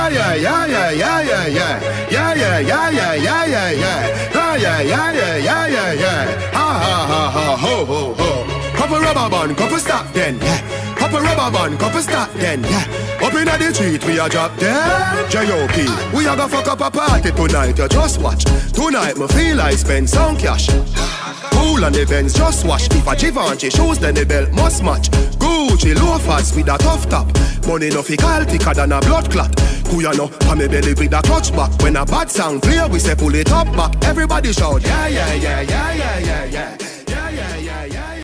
yeah, yeah, yeah, yeah, yeah, yeah. Yeah, yeah, yeah, yeah, yeah, yeah, yeah. Ah, yeah, yeah, yeah, yeah, yeah, yeah. Ha, ha, ha, ha, ho, ho, ho. Couple rubber band, couple stop then, yeah. Couple rubber band, couple stop then, yeah. Up inna the street, we a drop dead. J.O.P. We a go fuck up a party tonight, you just watch. Tonight, me feel I spend some cash. Cool on the Benz, just watch. If a Givenchy shoes, then the belt must match. Gucci loafers with a tough top. Money no fi call thicker than a blood clot. Kuya no, pa me belly with a clutch back. When a bad song play, we say pull it up back. Everybody shout, yeah, yeah, yeah, yeah, yeah, yeah, yeah. Yeah, yeah.